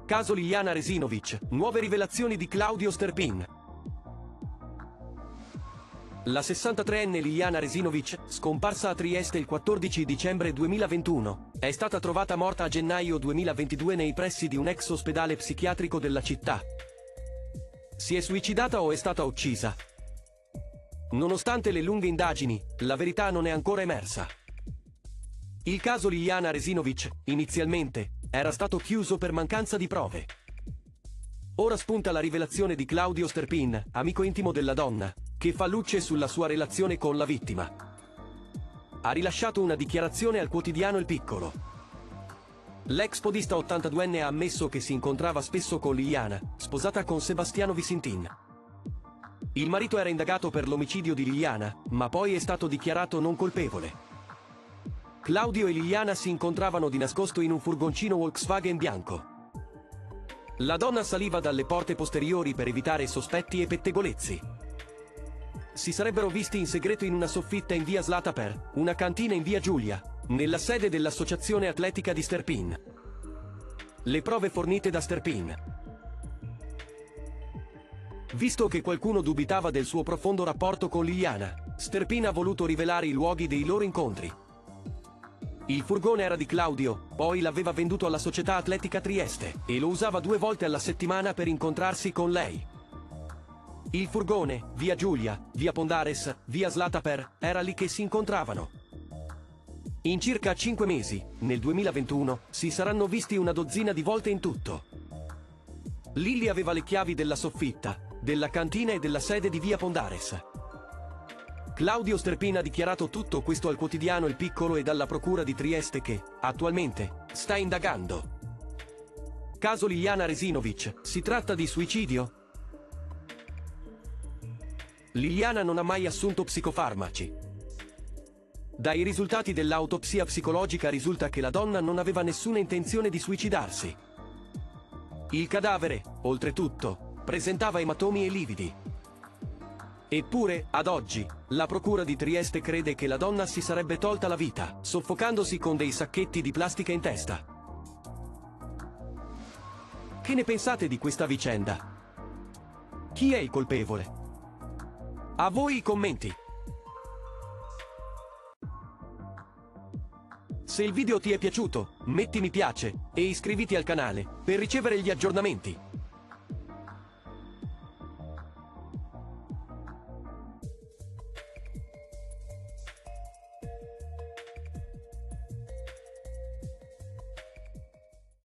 Caso Liliana Resinovic, nuove rivelazioni di Claudio Sterpin. La 63enne Liliana Resinovic, scomparsa a Trieste il 14 dicembre 2021, è stata trovata morta a gennaio 2022 nei pressi di un ex ospedale psichiatrico della città. Si è suicidata o è stata uccisa? Nonostante le lunghe indagini, la verità non è ancora emersa. Il caso Liliana Resinovic, inizialmente, era stato chiuso per mancanza di prove. Ora spunta la rivelazione di Claudio Sterpin, amico intimo della donna, che fa luce sulla sua relazione con la vittima. Ha rilasciato una dichiarazione al quotidiano Il Piccolo. L'ex podista 82enne ha ammesso che si incontrava spesso con Liliana, sposata con Sebastiano Visintin. Il marito era indagato per l'omicidio di Liliana, ma poi è stato dichiarato non colpevole. Claudio e Liliana si incontravano di nascosto in un furgoncino Volkswagen bianco. La donna saliva dalle porte posteriori per evitare sospetti e pettegolezzi. Si sarebbero visti in segreto in una soffitta in via Slataper, una cantina in via Giulia, nella sede dell'associazione atletica di Sterpin. Le prove fornite da Sterpin. Visto che qualcuno dubitava del suo profondo rapporto con Liliana, Sterpin ha voluto rivelare i luoghi dei loro incontri. Il furgone era di Claudio, poi l'aveva venduto alla società atletica Trieste, e lo usava 2 volte alla settimana per incontrarsi con lei. Il furgone, via Giulia, via Pondares, via Slataper, era lì che si incontravano. In circa 5 mesi, nel 2021, si saranno visti una dozzina di volte in tutto. Lilli aveva le chiavi della soffitta, della cantina e della sede di via Pondares. Claudio Sterpin ha dichiarato tutto questo al quotidiano Il Piccolo e dalla procura di Trieste che, attualmente, sta indagando. Caso Liliana Resinovic, si tratta di suicidio? Liliana non ha mai assunto psicofarmaci. Dai risultati dell'autopsia psicologica risulta che la donna non aveva nessuna intenzione di suicidarsi. Il cadavere, oltretutto, presentava ematomi e lividi. Eppure, ad oggi, la procura di Trieste crede che la donna si sarebbe tolta la vita, soffocandosi con dei sacchetti di plastica in testa. Che ne pensate di questa vicenda? Chi è il colpevole? A voi i commenti! Se il video ti è piaciuto, metti mi piace e iscriviti al canale per ricevere gli aggiornamenti.